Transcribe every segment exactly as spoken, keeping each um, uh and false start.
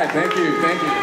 back. Thank you, thank you.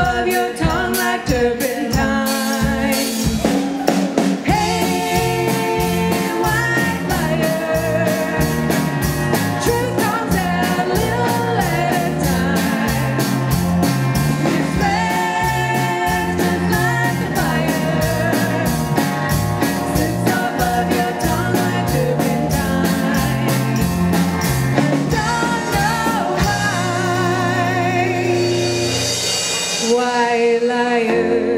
of your tongue like turpentine. White liar.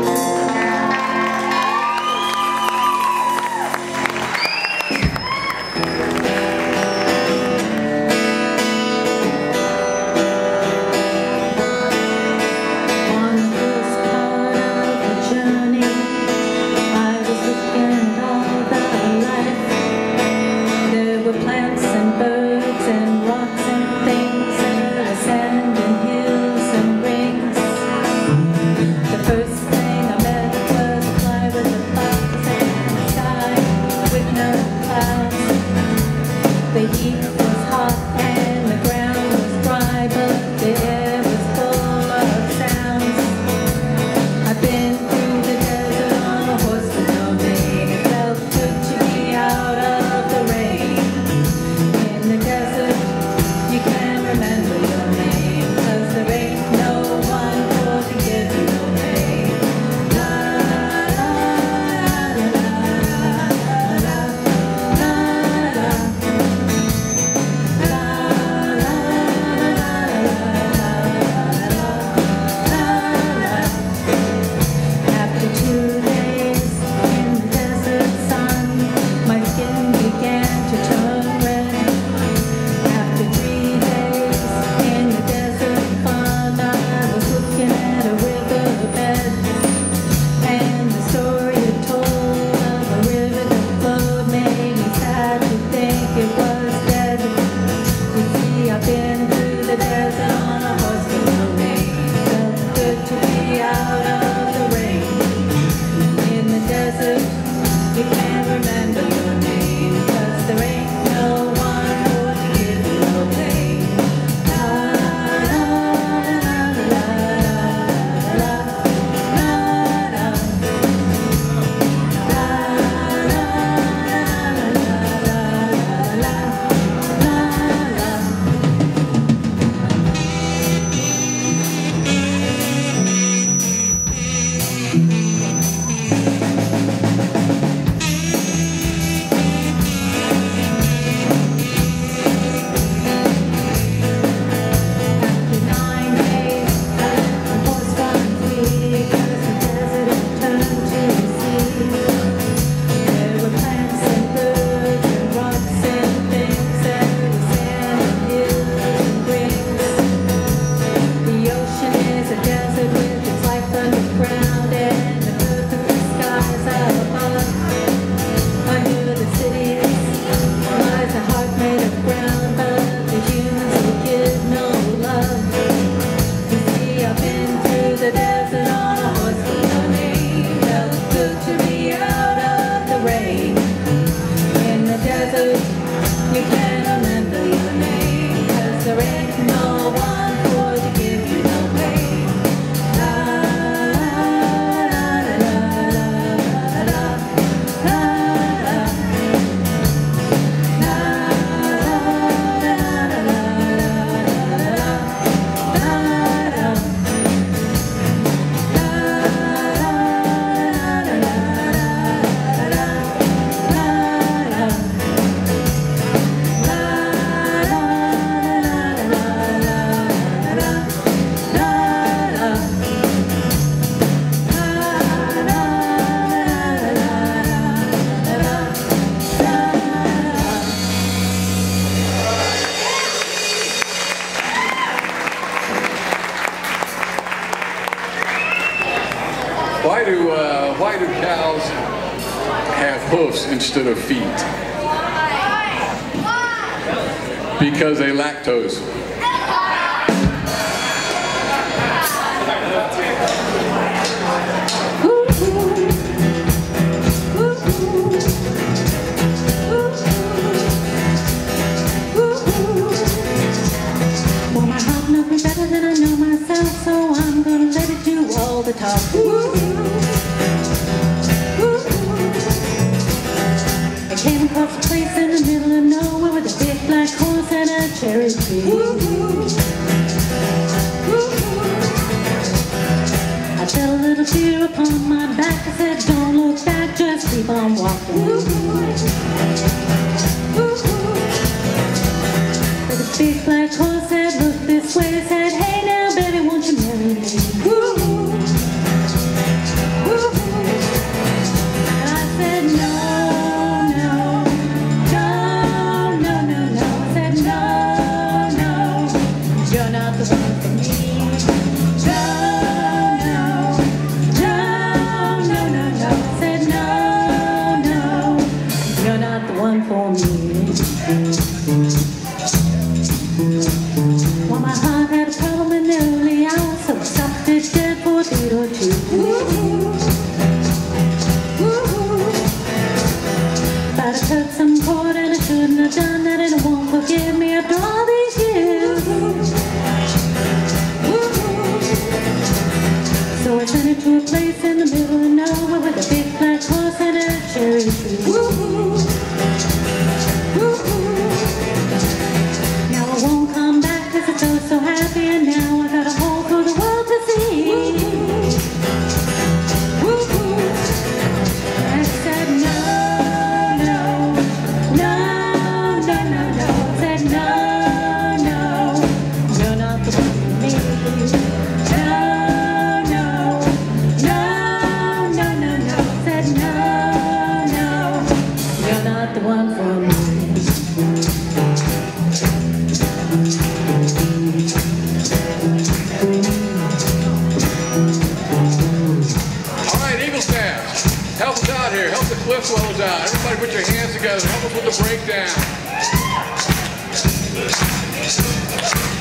On the first part of the journey, I was looking at all the life. There were plants and birds and rocks and things, and the sand and hills and rings. The first thing I met was a fly with a buzz and a sky with no clouds. The heat was hot and the ground was dry, but the air was full of sounds. I've been through the desert on a horse with no name. It felt good to be out of the rain. In the desert, you can't remember your name, 'cause there ain't no one for to give you no pain. La la la la la la la la. After two days in the desert sun, my skin began to turn red. After three days in the desert fun, I was looking at a riverbed, and the story it told of a river that flowed made me sad to think it was dead. You see, I've been through the desert on a horse with no name. Felt good to be out of the rain. In the desert, you can't remember your name, 'cause there ain't no one for to give you no pain. La la la la la la la. La la la la la la. After nine days, I let the horse run free, 'cause the desert had turned to the sea. There were plants and birds and rocks and things, and the sand and hills and rings. The ocean is a desert with its life underground, and the perfect skies up above. Under the cities lies a heart made of ground, but the humans will give no love. You see, I've been through the desert on a horse with no name. Felt good to be out of the rain. In the desert, you can't remember your name, 'cause there ain't no one for to give you no pain. La la la la la la la la. La la la la la la la. Why do uh, why do cows have hoofs instead of feet? Because they lactose. Well, my heart knows me better than I know myself, so I'm gonna let it top. Ooh, ooh. I came across a place in the middle of nowhere with a big black horse and a cherry tree. Ooh, ooh. I felt a little fear upon my back. I said, don't look back, just keep on walking. Ooh, ooh. But the big black horse said, look this way. He said, hey now, baby, won't you marry me? Ooh, ooh. And I said, no, no, no, no, no, no. I said, no, no, you're not the one for me. No, no, no, no, no, no. I said, no, no, you're not the one for me. Well, my heart had a problem in the early hours, so I stopped it dead for a beat or two. Ooh, ooh. But I cut some cord and I shouldn't have done that, and it won't forgive me after all these years. Ooh. So I sent it to a place in the middle of nowhere with a big black horse and a cherry tree. Ooh. Now I won't come back 'cause I felt so happy, and now I got a hole for the world to see. I said no, no, no, no, no, no. I said no, no, you're not the one for me. No, no, no, no, no, no. I said no, no, you're not the one for me. All right, Eagle Staff, help us out here. Help the cliff dwellers out. Everybody put your hands together. Help us with the breakdown.